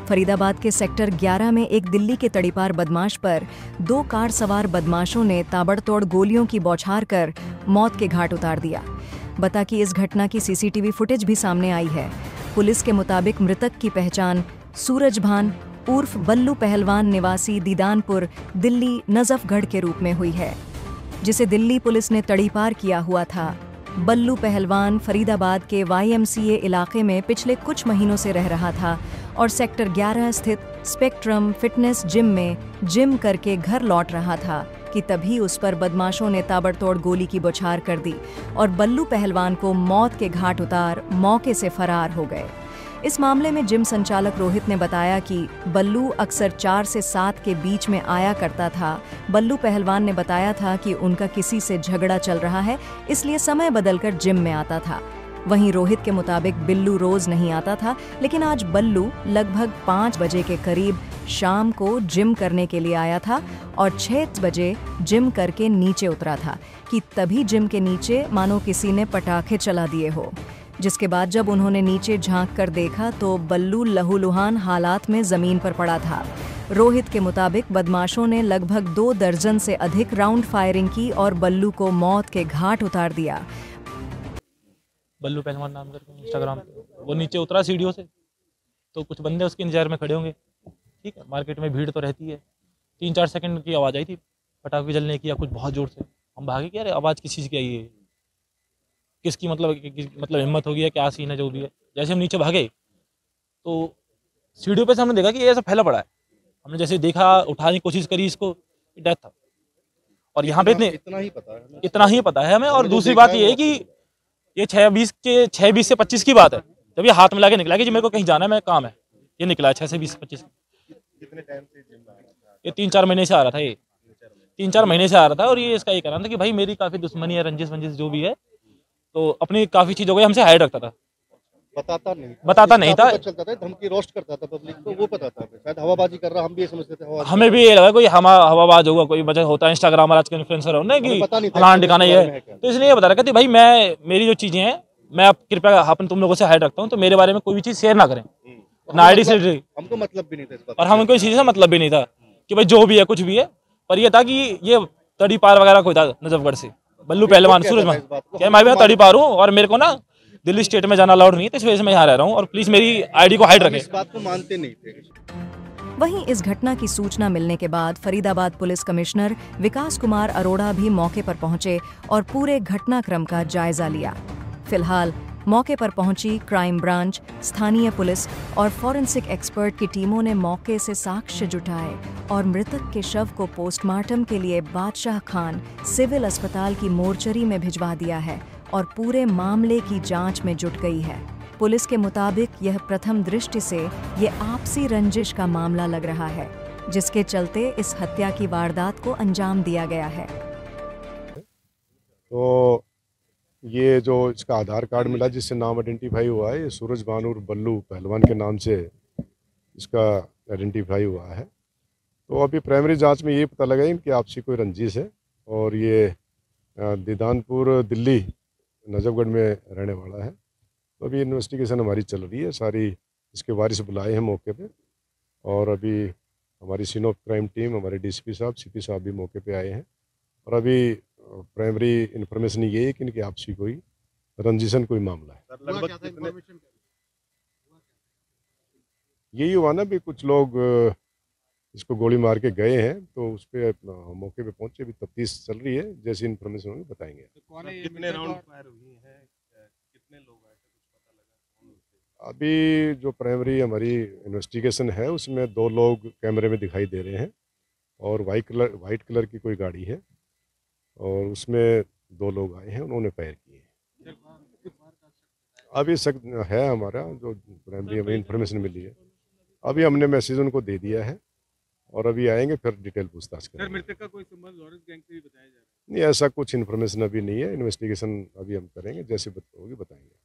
फरीदाबाद के सेक्टर 11 में एक दिल्ली के तड़ीपार बदमाश पर 2 कार सवार बदमाशों ने ताबड़तोड़ गोलियों की बौछार कर मौत के घाट उतार दिया। बता कि इस घटना की सीसीटीवी फुटेज भी सामने आई है। पुलिस के मुताबिक मृतक की पहचान सूरज भान उर्फ बल्लू पहलवान निवासी दीदानपुर दिल्ली नजफगढ़ के रूप में हुई है, जिसे दिल्ली पुलिस ने तड़ीपार किया हुआ था। बल्लू पहलवान फरीदाबाद के YMCA इलाके में पिछले कुछ महीनों से रह रहा था और सेक्टर 11 स्थित स्पेक्ट्रम फिटनेस जिम में जिम करके घर लौट रहा था कि तभी उस पर बदमाशों ने ताबड़तोड़ गोली की बौछार कर दी और बल्लू पहलवान को मौत के घाट उतार मौके से फरार हो गए। इस मामले में जिम संचालक रोहित ने बताया कि बल्लू अक्सर 4 से 7 के बीच में आया करता था। बल्लू पहलवान ने बताया था कि उनका किसी से झगड़ा चल रहा है, इसलिए समय बदलकर जिम में आता था। वहीं रोहित के मुताबिक बिल्लू रोज नहीं आता था, लेकिन आज बल्लू लगभग 5 बजे के करीब शाम को जिम करने के लिए आया था और 6 बजे जिम करके नीचे उतरा था कि तभी जिम के नीचे मानो किसी ने पटाखे चला दिए हो, जिसके बाद जब उन्होंने नीचे झांक कर देखा तो बल्लू लहूलुहान हालात में जमीन पर पड़ा था। रोहित के मुताबिक बदमाशों ने लगभग 2 दर्जन से अधिक राउंड फायरिंग की और बल्लू को मौत के घाट उतार दिया। बल्लू पहलवान नाम करके इंस्टाग्राम पे वो नीचे उतरा सीढ़ियों से, तो कुछ बंदे उसके इंतजार में खड़े होंगे। ठीक है, मार्केट में भीड़ तो रहती है। 3-4 सेकंड की आवाज़ आई थी पटाखे जलने की या कुछ बहुत ज़ोर से। हम भागे कि अरे आवाज़ किस चीज़ की आई है, किसकी मतलब हिम्मत होगी या क्या सीन है, जो भी है। जैसे हम नीचे भागे तो सीढ़ियों पे से हमने देखा कि ये ऐसा फैला पड़ा है। हमने जैसे देखा, उठाने की कोशिश करी इसको, डेथ था। और यहाँ पे इतना ही पता है हमें। और दूसरी बात ये है कि ये 6:20 से 25 की बात है, जब ये हाथ मिला के निकला कि जी मेरे को कहीं जाना है, मैं काम है, ये निकला है 6 से 25। कितने टाइम से जिम आ रहा था? ये 3-4 महीने से आ रहा था। ये 3-4 महीने से आ रहा था और ये इसका ये कहना था कि भाई मेरी काफ़ी दुश्मनी है, रंजिश जो भी है, तो अपनी काफ़ी चीज़ों को हमसे हाइड रखता था। बताता नहीं था, चलता था, धमकी रोस्ट करता था पब्लिक को, वो पता था। शायद हवाबाजी कर रहा, हम भी ये समझते थे। हमें भी ये लगा कोई हवाबाज होगा, कोई वजह होता है इंस्टाग्राम और आज के इन्फ्लुएंसर होने की फलाना ठिकाना ये है। तो इसलिए ये बता रखा था भाई मेरी जो चीज़ें हैं मैं आप कृपया अपन तुम लोगों से हाइड रखता हूँ, तो मेरे बारे में कोई भी चीज़ शेयर ना करें, ना आईडी से। हमको मतलब भी नहीं था इस बात, और हमें कोई चीज़ से मतलब भी नहीं था कि भाई जो भी है कुछ भी है। पर ये था कि ये तड़ीपार वगैरह कोई था नजफगढ़ से, बल्लू पहलवान सूरज भान क्या मैं तड़ीपार हूँ और मेरे को ना दिल्ली स्टेट में जाना अलाउड नहीं है, तो इस वजह से मैं यहाँ रह रहा हूँ और प्लीज मेरी आईडी को हाइड रखें। इस बात को मानते नहीं थे। वहीं इस घटना की सूचना मिलने के बाद फरीदाबाद पुलिस कमिश्नर विकास कुमार अरोड़ा भी मौके पर पहुंचे और पूरे घटनाक्रम का जायजा लिया। फिलहाल मौके पर पहुंची क्राइम ब्रांच, स्थानीय पुलिस और फॉरेंसिक एक्सपर्ट की टीमों ने मौके से साक्ष्य जुटाए और मृतक के शव को पोस्टमार्टम के लिए बादशाह खान सिविल अस्पताल की मोर्चरी में भिजवा दिया है और पूरे मामले की जांच में जुट गई है। पुलिस के मुताबिक यह प्रथम दृष्टि से ये आपसी रंजिश का मामला लग रहा है, जिसके चलते इस हत्या की वारदात को अंजाम दिया गया है। तो ये जो इसका आधार कार्ड मिला जिससे नाम आइडेंटिफाई हुआ है, ये सूरज भान और बल्लू पहलवान के नाम से इसका आइडेंटिफाई हुआ है। तो अभी प्राइमरी जांच में ये पता लगा कि आपसी कोई रंजिश है और ये दीदानपुर दिल्ली नजफगढ़ में रहने वाला है। तो अभी इन्वेस्टिगेशन हमारी चल रही है, सारी इसके वारिस बुलाए हैं मौके पे और अभी हमारी सीन ऑफ क्राइम टीम, हमारे DCP साहब, CP साहब भी मौके पे आए हैं और अभी प्राइमरी इन्फॉर्मेशन ये है कि इनकी आपसी कोई रंजिशन कोई मामला है। यही हुआ ना, भी कुछ लोग इसको गोली मार के गए हैं, तो उस पर मौके पे पहुंचे, अभी तफ्तीश चल रही है, जैसी इन्फॉर्मेशन होगी बताएंगे। कितने राउंड फायर हुई है, कितने लोग आए थे, कुछ पता लगा? अभी जो प्राइमरी हमारी इन्वेस्टिगेशन है उसमें 2 लोग कैमरे में दिखाई दे रहे हैं और वाइट कलर की कोई गाड़ी है और उसमें 2 लोग आए हैं, उन्होंने फायर किए। अभी है हमारा जो प्राइमरी हमें इन्फॉर्मेशन मिली है, अभी हमने मैसेज उनको दे दिया है और अभी आएंगे फिर डिटेल पूछताछ करेंगे। मृतक का कोई संबंध लॉरेंस गैंग से भी बताया जा रहा है? नहीं, ऐसा कुछ इन्फॉर्मेशन अभी नहीं है, इन्वेस्टिगेशन अभी हम करेंगे, जैसे होगी बताएंगे।